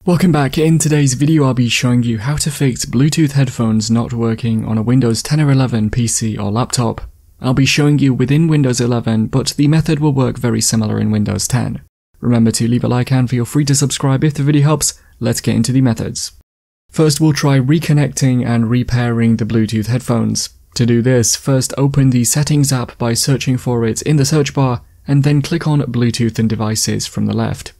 Welcome back. In today's video I'll be showing you how to fix Bluetooth headphones not working on a Windows 10 or 11 PC or laptop. I'll be showing you within Windows 11, but the method will work very similar in Windows 10. Remember to leave a like and feel free to subscribe if the video helps. Let's get into the methods. First we'll try reconnecting and repairing the Bluetooth headphones. To do this, first open the Settings app by searching for it in the search bar and then click on Bluetooth and Devices from the left.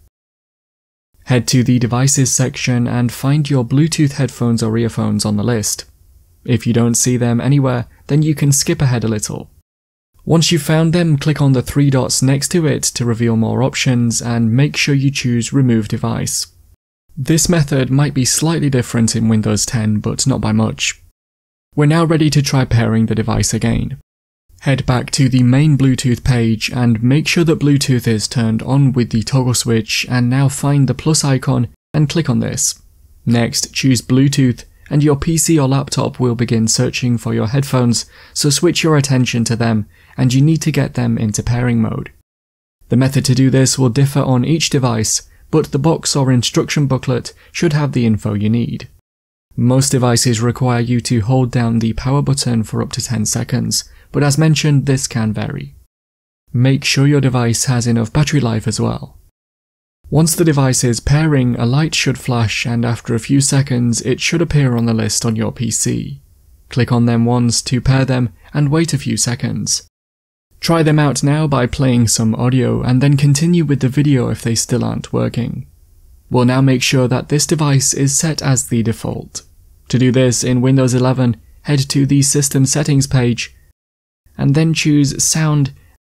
Head to the Devices section and find your Bluetooth headphones or earphones on the list. If you don't see them anywhere, then you can skip ahead a little. Once you've found them, click on the three dots next to it to reveal more options and make sure you choose Remove Device. This method might be slightly different in Windows 10, but not by much. We're now ready to try pairing the device again. Head back to the main Bluetooth page and make sure that Bluetooth is turned on with the toggle switch, and now find the plus icon and click on this. Next, choose Bluetooth and your PC or laptop will begin searching for your headphones, so switch your attention to them and you need to get them into pairing mode. The method to do this will differ on each device, but the box or instruction booklet should have the info you need. Most devices require you to hold down the power button for up to 10 seconds, but as mentioned, this can vary. Make sure your device has enough battery life as well. Once the device is pairing, a light should flash and after a few seconds it should appear on the list on your PC. Click on them once to pair them and wait a few seconds. Try them out now by playing some audio and then continue with the video if they still aren't working. We'll now make sure that this device is set as the default. To do this, in Windows 11, head to the System Settings page and then choose Sound,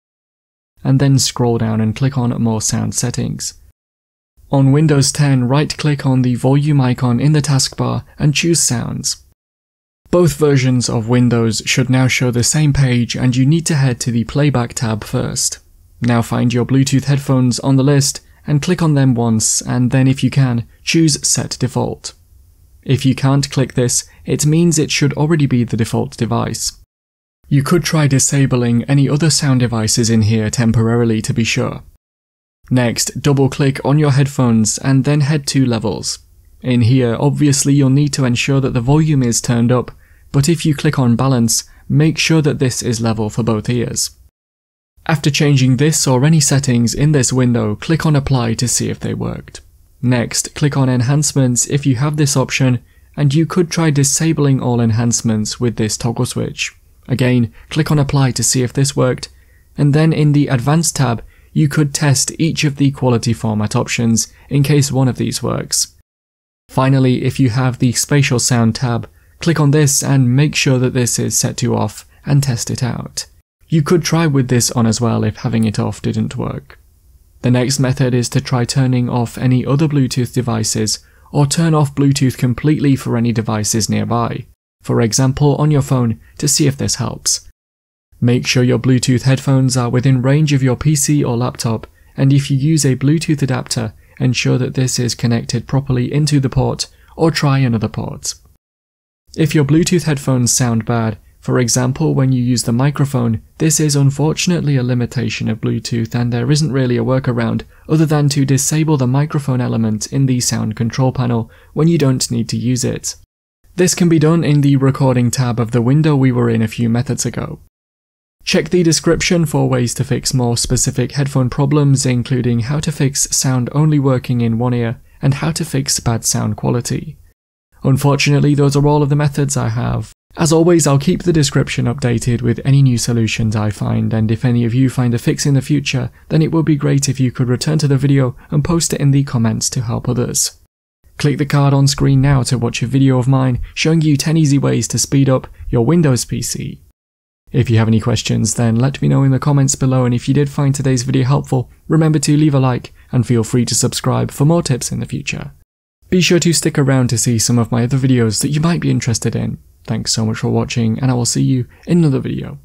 and then scroll down and click on More Sound Settings. On Windows 10, right-click on the volume icon in the taskbar and choose Sounds. Both versions of Windows should now show the same page and you need to head to the Playback tab first. Now find your Bluetooth headphones on the list and click on them once, and then if you can, choose Set Default. If you can't click this, it means it should already be the default device. You could try disabling any other sound devices in here temporarily to be sure. Next, double-click on your headphones and then head to Levels. In here, obviously you'll need to ensure that the volume is turned up, but if you click on Balance, make sure that this is level for both ears. After changing this or any settings in this window, click on Apply to see if they worked. Next, click on Enhancements if you have this option, and you could try disabling all enhancements with this toggle switch. Again, click on Apply to see if this worked, and then in the Advanced tab, you could test each of the quality format options in case one of these works. Finally, if you have the Spatial Sound tab, click on this and make sure that this is set to off and test it out. You could try with this on as well if having it off didn't work. The next method is to try turning off any other Bluetooth devices or turn off Bluetooth completely for any devices nearby, for example on your phone, to see if this helps. Make sure your Bluetooth headphones are within range of your PC or laptop, and if you use a Bluetooth adapter, ensure that this is connected properly into the port or try another port. If your Bluetooth headphones sound bad, for example when you use the microphone, this is unfortunately a limitation of Bluetooth and there isn't really a workaround other than to disable the microphone element in the sound control panel when you don't need to use it. This can be done in the Recording tab of the window we were in a few methods ago. Check the description for ways to fix more specific headphone problems, including how to fix sound only working in one ear and how to fix bad sound quality. Unfortunately, those are all of the methods I have. As always, I'll keep the description updated with any new solutions I find, and if any of you find a fix in the future, then it would be great if you could return to the video and post it in the comments to help others. Click the card on screen now to watch a video of mine showing you 10 easy ways to speed up your Windows PC. If you have any questions, then let me know in the comments below, and if you did find today's video helpful, remember to leave a like and feel free to subscribe for more tips in the future. Be sure to stick around to see some of my other videos that you might be interested in. Thanks so much for watching, and I will see you in another video.